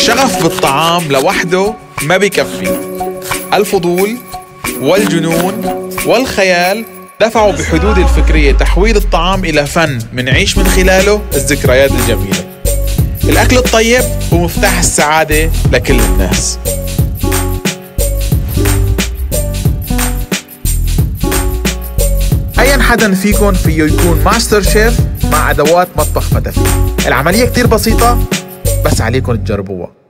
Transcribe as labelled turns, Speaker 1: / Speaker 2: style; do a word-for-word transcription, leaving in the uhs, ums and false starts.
Speaker 1: الشغف بالطعام لوحده ما بيكفي. الفضول والجنون والخيال دفعوا بحدود الفكرية تحويل الطعام إلى فن منعيش من خلاله الذكريات الجميلة. الأكل الطيب هو مفتاح السعادة لكل الناس. أي حدا فيكم فيه يكون ماستر شيف مع أدوات مطبخ فتافيت. العملية كتير بسيطة، بس عليكم تجربوها.